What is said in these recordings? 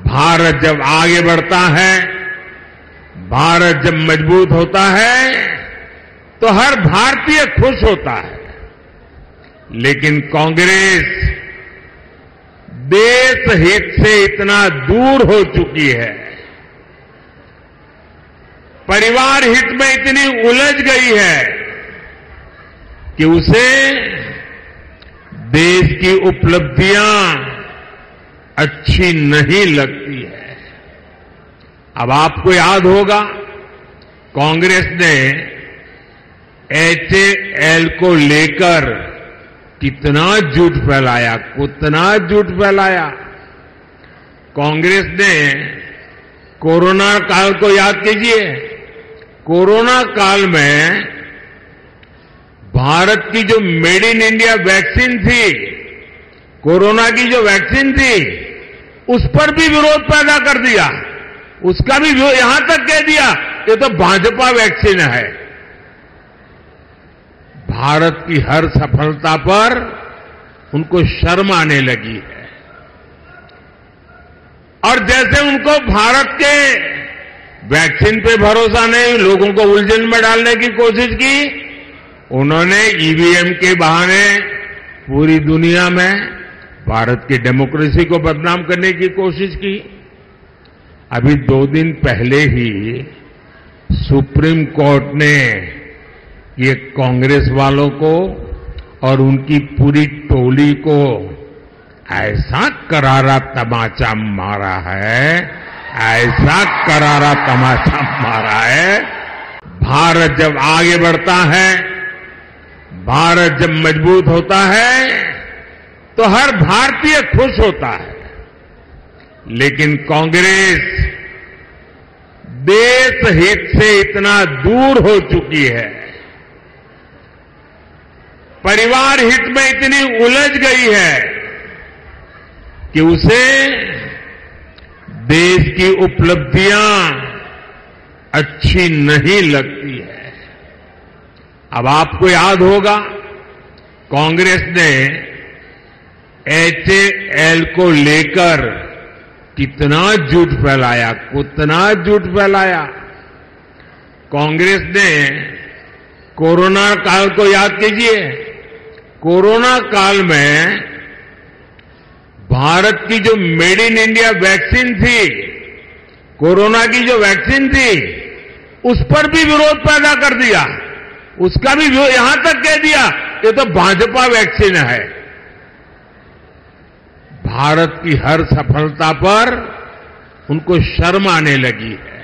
भारत जब आगे बढ़ता है, भारत जब मजबूत होता है, तो हर भारतीय खुश होता है। लेकिन कांग्रेस देश हित से इतना दूर हो चुकी है, परिवार हित में इतनी उलझ गई है कि उसे देश की उपलब्धियां अच्छी नहीं लगती है। अब आपको याद होगा, कांग्रेस ने HAL को लेकर कितना झूठ फैलाया, कितना झूठ फैलाया। कांग्रेस ने कोरोना काल को याद कीजिए, कोरोना काल में भारत की जो मेड इन इंडिया वैक्सीन थी, कोरोना की जो वैक्सीन थी, उस पर भी विरोध पैदा कर दिया। उसका भी यहां तक कह दिया ये तो भाजपा वैक्सीन है। भारत की हर सफलता पर उनको शर्म आने लगी है। और जैसे उनको भारत के वैक्सीन पे भरोसा नहीं, लोगों को उलझन में डालने की कोशिश की, उन्होंने ईवीएम के बहाने पूरी दुनिया में भारत की डेमोक्रेसी को बदनाम करने की कोशिश की। अभी 2 दिन पहले ही सुप्रीम कोर्ट ने ये कांग्रेस वालों को और उनकी पूरी टोली को ऐसा करारा तमाचा मारा है, ऐसा करारा तमाचा मारा है। भारत जब आगे बढ़ता है, भारत जब मजबूत होता है, तो हर भारतीय खुश होता है। लेकिन कांग्रेस देश हित से इतना दूर हो चुकी है, परिवार हित में इतनी उलझ गई है कि उसे देश की उपलब्धियां अच्छी नहीं लगती है। अब आपको याद होगा, कांग्रेस ने HAL को लेकर कितना झूठ फैलाया, कितना झूठ फैलाया। कांग्रेस ने कोरोना काल को याद कीजिए, कोरोना काल में भारत की जो मेड इन इंडिया वैक्सीन थी, कोरोना की जो वैक्सीन थी, उस पर भी विरोध पैदा कर दिया। उसका भी यहां तक कह दिया ये तो भाजपा वैक्सीन है। भारत की हर सफलता पर उनको शर्म आने लगी है।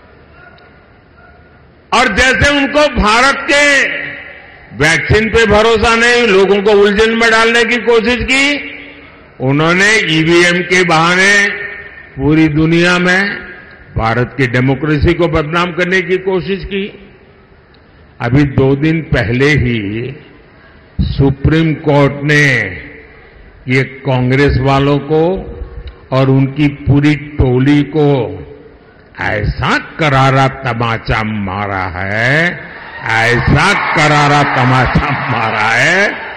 और जैसे उनको भारत के वैक्सीन पे भरोसा नहीं, लोगों को उलझन में डालने की कोशिश की, उन्होंने ईवीएम के बहाने पूरी दुनिया में भारत की डेमोक्रेसी को बदनाम करने की कोशिश की। अभी 2 दिन पहले ही सुप्रीम कोर्ट ने ये कांग्रेस वालों को और उनकी पूरी टोली को ऐसा करारा तमाचा मारा है, ऐसा करारा तमाचा मारा है।